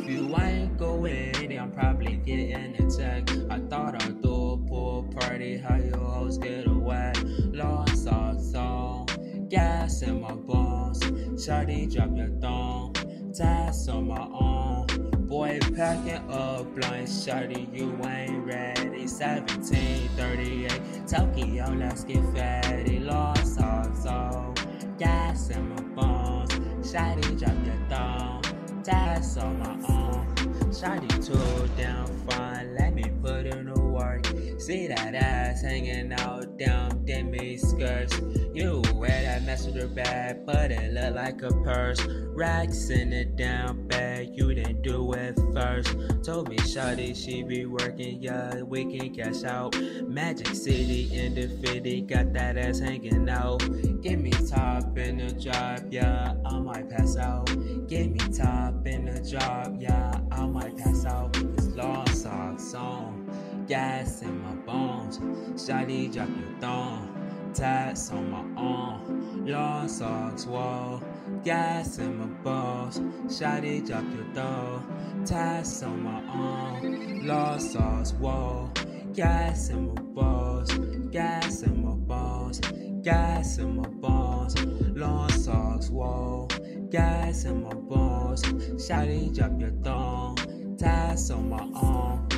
you ain't going, I'm probably getting a check. I thought I'd do a pool party, how you always get away. Lost socks on, gas in my bones. Shawty, drop your thong, tats on my own. Boy, packing up blunt, shawty, you ain't ready. 1738, Tokyo, let's get fatty. Lost socks on, gas in my bones. Shawty, drop your thong, tats on my own. Shawty, too damn fine, let me put in the work. See that ass hanging out, damn demi skirts. You wear that mess with your bag, but it look like a purse. Racks in the damn bag, you didn't do it first. Told me shawty she be working, yeah, we can cash out. Magic City in the 50, got that ass hanging out. Give me top in the drop, yeah, I might pass out. Give me top in the drop, yeah, I might pass out. It's lost socks on, gas in my bones. Shawty, drop your thong, tats on my arm. Lost socks, whoa, gas in my balls. Shawty, drop your thong, tats on my arm. Lost socks, whoa, gas in my balls. Gas in my balls, gas in my balls. Lost socks, whoa, gas in my balls. Shawty, drop your thong, tats on my arm.